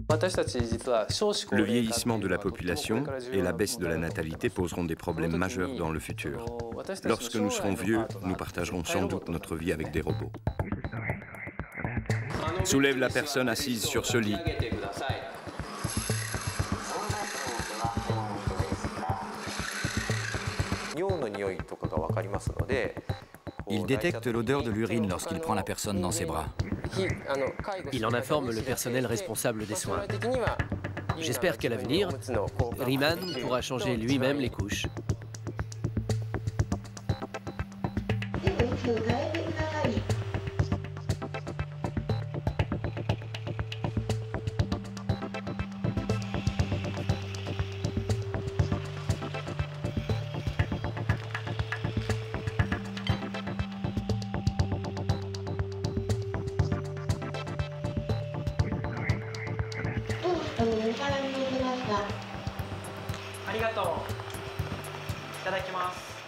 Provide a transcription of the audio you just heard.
Le vieillissement de la population et la baisse de la natalité poseront des problèmes majeurs dans le futur. Lorsque nous serons vieux, nous partagerons sans doute notre vie avec des robots. Soulève la personne assise sur ce lit. Il détecte l'odeur de l'urine lorsqu'il prend la personne dans ses bras. Il en informe le personnel responsable des soins. J'espère qu'à l'avenir, Riemann pourra changer lui-même les couches. I ただきます。